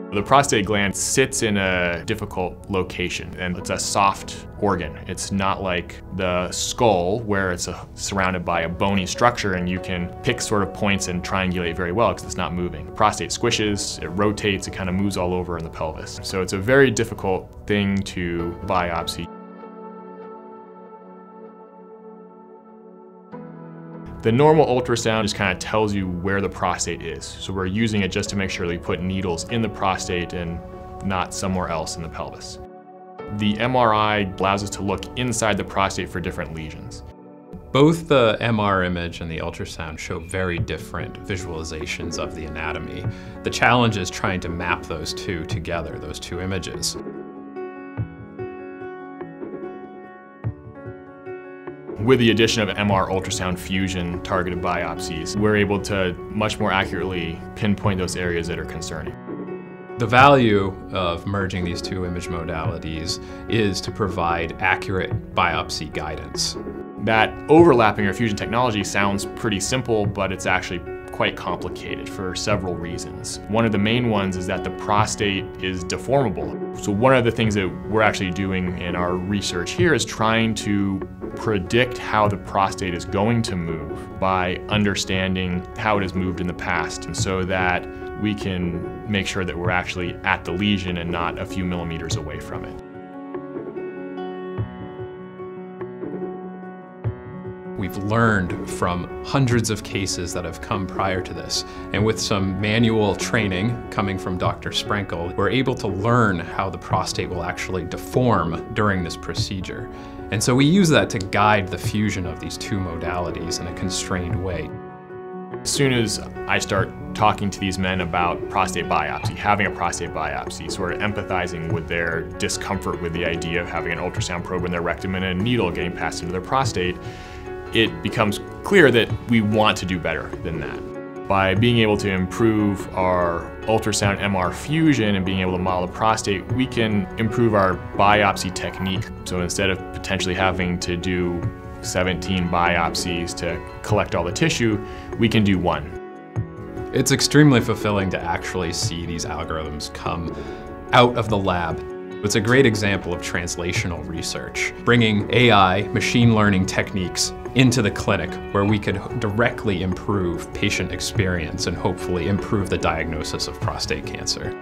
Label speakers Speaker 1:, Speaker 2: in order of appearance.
Speaker 1: The prostate gland sits in a difficult location, and it's a soft organ. It's not like the skull where it's surrounded by a bony structure and you can pick sort of points and triangulate very well because it's not moving. The prostate squishes, it rotates, it kind of moves all over in the pelvis. So it's a very difficult thing to biopsy. The normal ultrasound just kind of tells you where the prostate is. So we're using it just to make sure that we put needles in the prostate and not somewhere else in the pelvis. The MRI allows us to look inside the prostate for different lesions.
Speaker 2: Both the MR image and the ultrasound show very different visualizations of the anatomy. The challenge is trying to map those two together, those two images.
Speaker 1: With the addition of MR ultrasound fusion targeted biopsies, we're able to much more accurately pinpoint those areas that are concerning.
Speaker 2: The value of merging these two image modalities is to provide accurate biopsy guidance.
Speaker 1: That overlapping or fusion technology sounds pretty simple, but it's actually quite complicated for several reasons. One of the main ones is that the prostate is deformable. So one of the things that we're actually doing in our research here is trying to predict how the prostate is going to move by understanding how it has moved in the past, and so that we can make sure that we're actually at the lesion and not a few millimeters away from it.
Speaker 2: We've learned from hundreds of cases that have come prior to this, and with some manual training coming from Dr. Sprenkle, we're able to learn how the prostate will actually deform during this procedure. And so we use that to guide the fusion of these two modalities in a constrained way.
Speaker 1: As soon as I start talking to these men about prostate biopsy, having a prostate biopsy, sort of empathizing with their discomfort with the idea of having an ultrasound probe in their rectum and a needle getting passed into their prostate, it becomes clear that we want to do better than that. By being able to improve our ultrasound MR fusion and being able to model the prostate, we can improve our biopsy technique. So instead of potentially having to do 17 biopsies to collect all the tissue, we can do one.
Speaker 2: It's extremely fulfilling to actually see these algorithms come out of the lab. It's a great example of translational research, bringing AI, machine learning techniques into the clinic where we could directly improve patient experience and hopefully improve the diagnosis of prostate cancer.